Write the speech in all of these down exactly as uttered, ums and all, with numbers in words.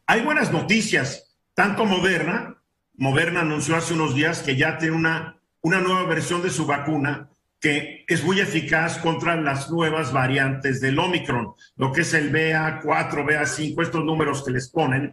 hay buenas noticias, tanto Moderna, Moderna anunció hace unos días que ya tiene una, una nueva versión de su vacuna que es muy eficaz contra las nuevas variantes del Omicron, lo que es el B A cuatro, B A cinco, estos números que les ponen.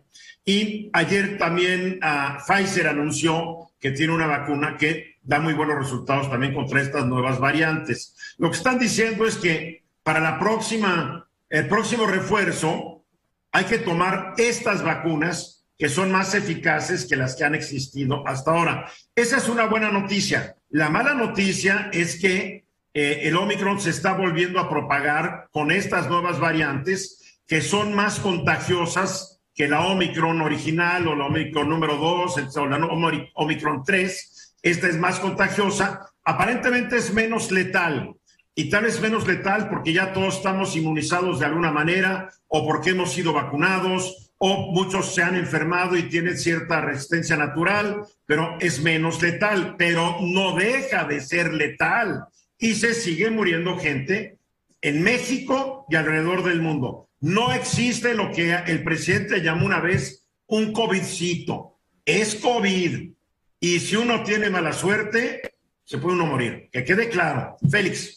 Y ayer también uh, Pfizer anunció que tiene una vacuna que da muy buenos resultados también contra estas nuevas variantes. Lo que están diciendo es que para la próxima, el próximo refuerzo hay que tomar estas vacunas que son más eficaces que las que han existido hasta ahora. Esa es una buena noticia. La mala noticia es que eh, el Omicron se está volviendo a propagar con estas nuevas variantes que son más contagiosas que la Omicron original o la Omicron número dos o la Omicron tres. Esta es más contagiosa, aparentemente es menos letal. Y tal vez menos letal porque ya todos estamos inmunizados de alguna manera o porque hemos sido vacunados o muchos se han enfermado y tienen cierta resistencia natural, pero es menos letal, pero no deja de ser letal y se sigue muriendo gente en México y alrededor del mundo. No existe lo que el presidente llamó una vez un COVIDcito, es COVID y si uno tiene mala suerte, se puede uno morir, que quede claro. Félix.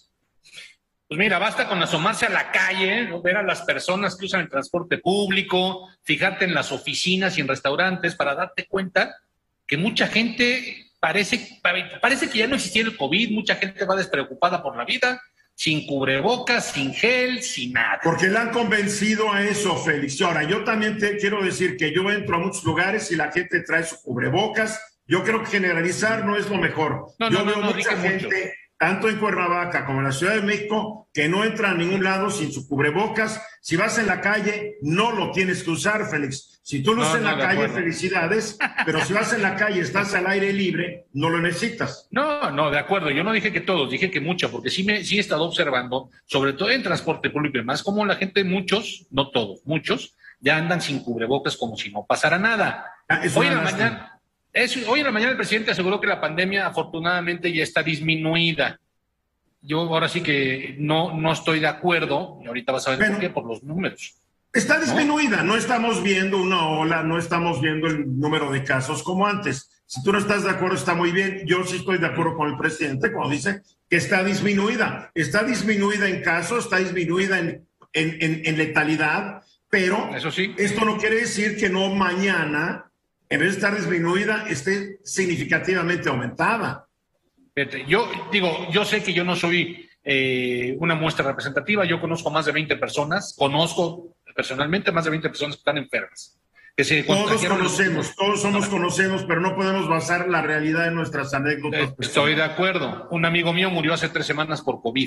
Pues mira, basta con asomarse a la calle, ¿no? Ver a las personas que usan el transporte público, fijarte en las oficinas y en restaurantes para darte cuenta que mucha gente parece, parece que ya no existiera el COVID, mucha gente va despreocupada por la vida, sin cubrebocas, sin gel, sin nada. Porque le han convencido a eso, Félix. Ahora, yo también te quiero decir que yo entro a muchos lugares y la gente trae su cubrebocas. Yo creo que generalizar no es lo mejor. No, yo no, veo no, no, mucha gente... mucho. tanto en Cuernavaca como en la Ciudad de México, que no entra a ningún lado sin su cubrebocas. Si vas en la calle, no lo tienes que usar, Félix. Si tú lo usas no, en no, la calle, acuerdo. Felicidades, pero si vas en la calle, estás al aire libre, no lo necesitas. No, no, de acuerdo. Yo no dije que todos, dije que muchos, porque sí, me, sí he estado observando, sobre todo en transporte público y demás, como la gente, muchos, no todos, muchos, ya andan sin cubrebocas como si no pasara nada. Ah, Hoy en la mañana... Es, hoy en la mañana el presidente aseguró que la pandemia afortunadamente ya está disminuida. Yo ahora sí que no, no estoy de acuerdo, y ahorita vas a ver bueno, por qué, por los números. Está disminuida, ¿no? no estamos viendo una ola, no estamos viendo el número de casos como antes. Si tú no estás de acuerdo, está muy bien. Yo sí estoy de acuerdo con el presidente cuando dice que está disminuida. Está disminuida en casos, está disminuida en, en, en, en letalidad, pero eso sí. Esto no quiere decir que no mañana... en vez de estar disminuida, esté significativamente aumentada. Yo digo, yo sé que yo no soy eh, una muestra representativa, yo conozco más de veinte personas, conozco personalmente más de veinte personas que están enfermas. Que se todos conocemos, todos somos no, conocemos, pero no podemos basar la realidad en nuestras anécdotas. Eh, estoy de acuerdo. Un amigo mío murió hace tres semanas por COVID.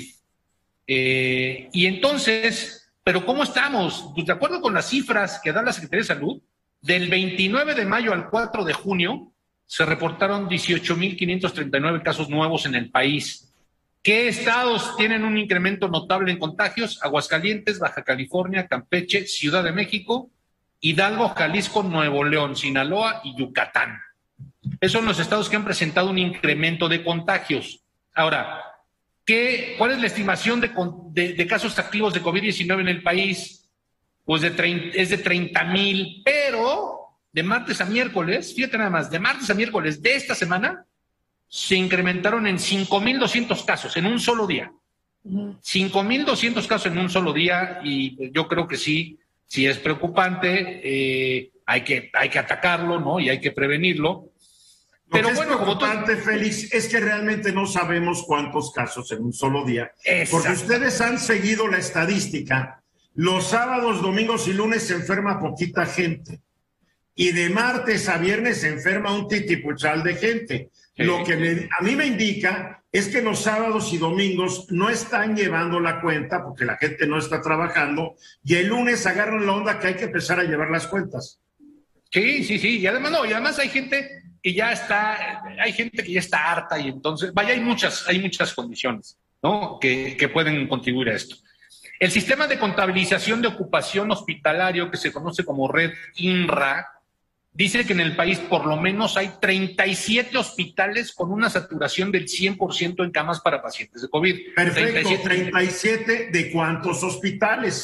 Eh, y entonces, ¿pero cómo estamos? Pues de acuerdo con las cifras que da la Secretaría de Salud, del veintinueve de mayo al cuatro de junio se reportaron dieciocho mil quinientos treinta y nueve casos nuevos en el país. ¿Qué estados tienen un incremento notable en contagios? Aguascalientes, Baja California, Campeche, Ciudad de México, Hidalgo, Jalisco, Nuevo León, Sinaloa y Yucatán. Esos son los estados que han presentado un incremento de contagios. Ahora, ¿qué, ¿cuál es la estimación de, de, de casos activos de COVID diecinueve en el país? Pues de treinta, es de treinta mil, pero de martes a miércoles, fíjate nada más, de martes a miércoles de esta semana se incrementaron en cinco mil doscientos casos en un solo día. Uh-huh. cinco mil doscientos casos en un solo día y yo creo que sí, sí es preocupante, eh, hay que, hay que atacarlo, ¿no? Y hay que prevenirlo. Lo Pero que bueno, es preocupante, como tú... Félix, es que realmente no sabemos cuántos casos en un solo día. Exacto. Porque ustedes han seguido la estadística. Los sábados, domingos y lunes se enferma poquita gente. Y de martes a viernes se enferma un titipuchal de gente. Sí. Lo que me, a mí me indica es que los sábados y domingos no están llevando la cuenta porque la gente no está trabajando y el lunes agarran la onda que hay que empezar a llevar las cuentas. Sí, sí, sí. Y además, no, y además hay gente que ya está, hay gente que ya está harta y entonces, vaya, hay muchas, hay muchas condiciones, ¿no? Que, que pueden contribuir a esto. El sistema de contabilización de ocupación hospitalario, que se conoce como Red INRA, dice que en el país por lo menos hay treinta y siete hospitales con una saturación del cien por ciento en camas para pacientes de COVID. Perfecto, treinta y siete, ¿treinta y siete de cuántos hospitales?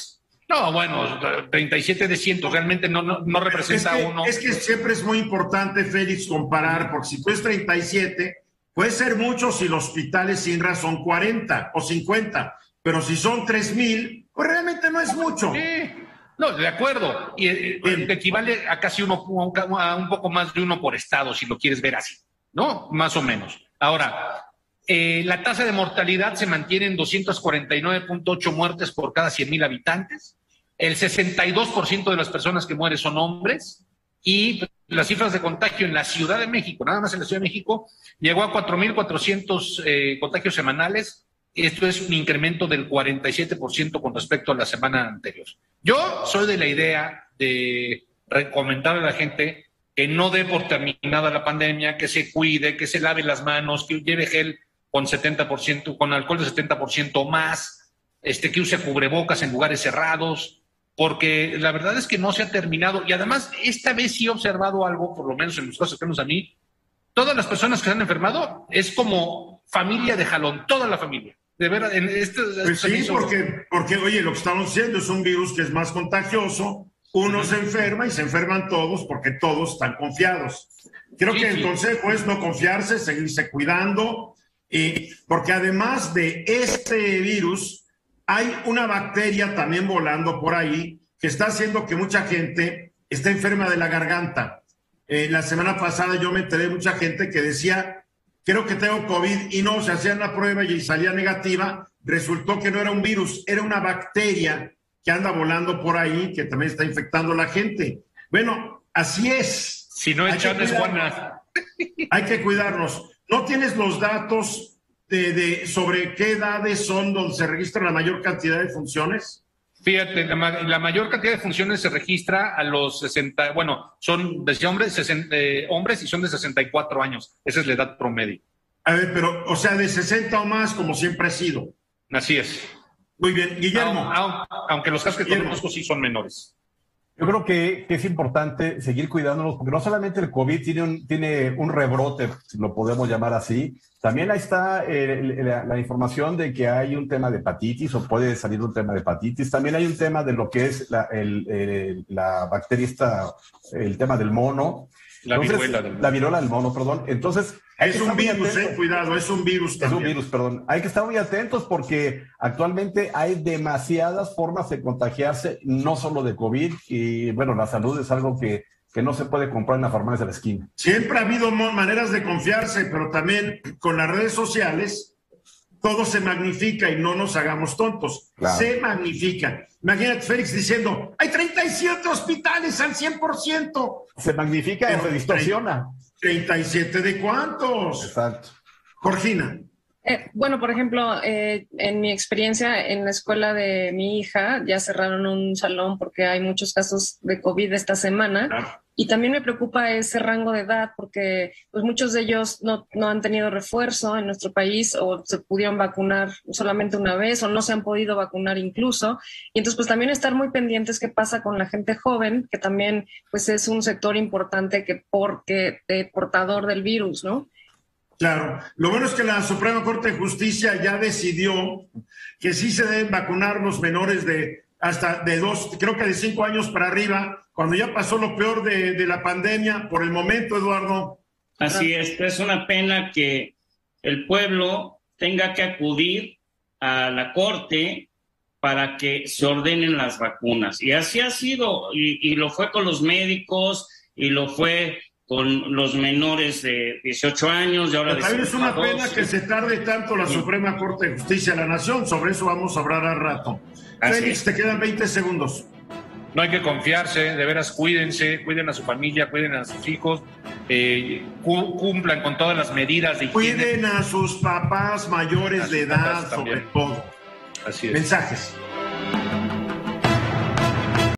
No, bueno, treinta y siete de cien, realmente no, no, no representa es que, uno. Es que siempre es muy importante, Félix, comparar, porque si tú es treinta y siete, puede ser mucho si los hospitales INRA son cuarenta o cincuenta, pero si son tres mil, pues realmente no es mucho. Sí. No, de acuerdo. Y eh, equivale a casi uno, a un poco más de uno por estado, si lo quieres ver así, ¿no? Más o menos. Ahora, eh, la tasa de mortalidad se mantiene en doscientos cuarenta y nueve punto ocho muertes por cada cien mil habitantes. El sesenta y dos por ciento de las personas que mueren son hombres. Y las cifras de contagio en la Ciudad de México, nada más en la Ciudad de México, llegó a cuatro mil cuatrocientos eh, contagios semanales. Esto es un incremento del cuarenta y siete por ciento con respecto a la semana anterior. Yo soy de la idea de recomendarle a la gente que no dé por terminada la pandemia, que se cuide, que se lave las manos, que lleve gel con setenta por ciento, con alcohol de setenta por ciento más, este, que use cubrebocas en lugares cerrados, porque la verdad es que no se ha terminado. Y además, esta vez sí he observado algo, por lo menos en los casos cercanos a mí, todas las personas que se han enfermado es como familia de jalón, toda la familia. De verdad, en este, pues sí, porque, porque, oye, lo que estamos diciendo es un virus que es más contagioso, uno uh-huh. se enferma y se enferman todos porque todos están confiados. Creo sí, que sí. el consejo es no confiarse, seguirse cuidando, y porque además de este virus, hay una bacteria también volando por ahí que está haciendo que mucha gente esté enferma de la garganta. Eh, la semana pasada yo me enteré de mucha gente que decía, creo que tengo COVID, y no, se hacían la prueba y salía negativa. Resultó que no era un virus, era una bacteria que anda volando por ahí, que también está infectando a la gente. Bueno, así es. Si no echan es Juana. Hay que cuidarnos. ¿No tienes los datos de, de sobre qué edades son donde se registra la mayor cantidad de funciones? Fíjate, la, la mayor cantidad de funciones se registra a los sesenta, bueno, son de hombres, sesenta, eh, hombres y son de sesenta y cuatro años. Esa es la edad promedio. A ver, pero, o sea, de sesenta o más, como siempre ha sido. Así es. Muy bien, Guillermo. Aun, aun, aunque los casos que conozco sí son menores. Yo creo que, que es importante seguir cuidándonos, porque no solamente el COVID tiene un, tiene un rebrote, si lo podemos llamar así, también ahí está eh, la, la información de que hay un tema de hepatitis, o puede salir un tema de hepatitis. También hay un tema de lo que es la, el, el, la bacteria, esta, el tema del mono. La Entonces, viruela del mono. La viruela del mono, perdón. Entonces, es un virus, eh, cuidado, es un virus también. Es un virus, perdón. Hay que estar muy atentos porque actualmente hay demasiadas formas de contagiarse, no solo de COVID, y bueno, la salud es algo que, que no se puede comprar en la farmacia de la esquina. Siempre ha habido maneras de confiarse, pero también con las redes sociales todo se magnifica y no nos hagamos tontos. Claro. Se magnifica. Imagínate Félix diciendo, hay treinta y siete hospitales al cien por ciento. Se magnifica y se distorsiona. ¿treinta y siete de cuántos? Exacto. Georgina. Eh, bueno, por ejemplo, eh, en mi experiencia en la escuela de mi hija, ya cerraron un salón porque hay muchos casos de COVID esta semana. Claro. Y también me preocupa ese rango de edad porque pues, muchos de ellos no, no han tenido refuerzo en nuestro país, o se pudieron vacunar solamente una vez, o no se han podido vacunar incluso. Y entonces pues también estar muy pendientes qué pasa con la gente joven, que también pues es un sector importante que porque eh, portador del virus, ¿no? Claro, lo bueno es que la Suprema Corte de Justicia ya decidió que sí se deben vacunar los menores de hasta de dos, creo que de cinco años para arriba, cuando ya pasó lo peor de, de la pandemia, por el momento, Eduardo. Así es, es una pena que el pueblo tenga que acudir a la Corte para que se ordenen las vacunas. Y así ha sido, y, y lo fue con los médicos, y lo fue con los menores de dieciocho años, y ahora de también es una pena que se tarde tanto la sí. Suprema Corte de Justicia de la Nación. Sobre eso vamos a hablar al rato. Así Félix, es. Te quedan veinte segundos. No hay que confiarse, de veras cuídense, cuiden a su familia, cuiden a sus hijos, eh, cumplan con todas las medidas de higiene. Cuiden a sus papás mayores de edad, sobre todo. Así es. Mensajes.